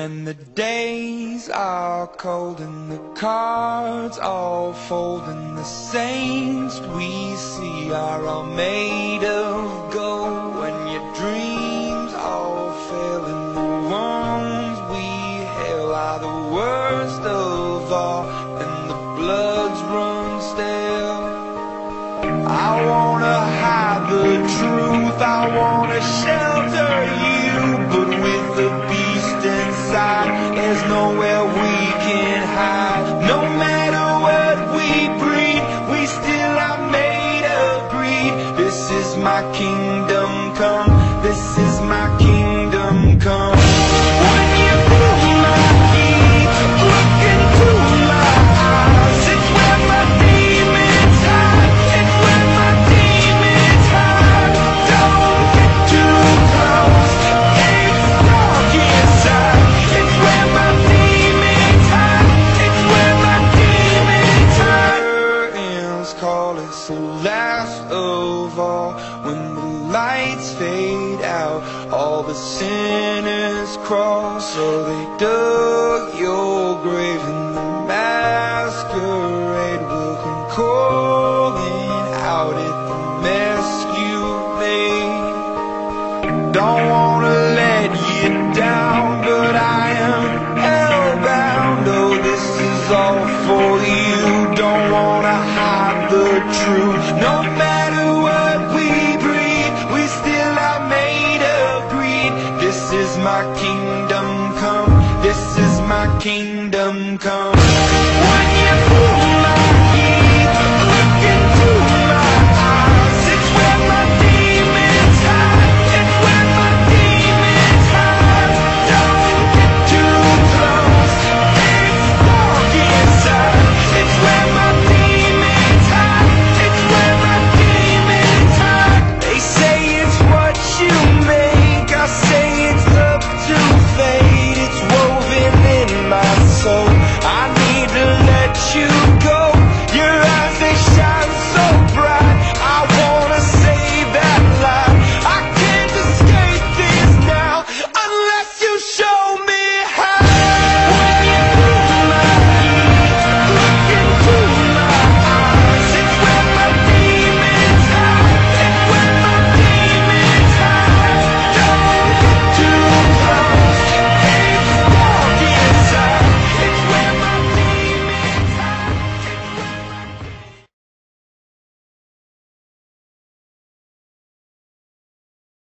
When the days are cold and the cards all fold, and the saints we see are all made of gold, when your dreams all fail and the ones we hail are the worst of all, and the bloods run stale. I wanna hide the truth, I wanna shelter you, but with the beast inside, there's nowhere we can hide. No matter what we breed, we still are made of greed. This is my kingdom come, this is my kingdom come. When you pull my feet, look into my eyes, it's where my demons hide, it's where my demons hide. Don't get too close, it's dark inside, it's where my demons hide, it's where my demons hide. Curtains call, it's the last of all. When the lights fade out, all the sinners crawl. So they dug your grave, and the masquerade will come calling out at the mess you made. Don't wanna let you down, but I am hellbound. Oh, this is all for you. Don't wanna hide the truth. No matter what we breed, we still are made of greed. This is my kingdom come, this is my kingdom come.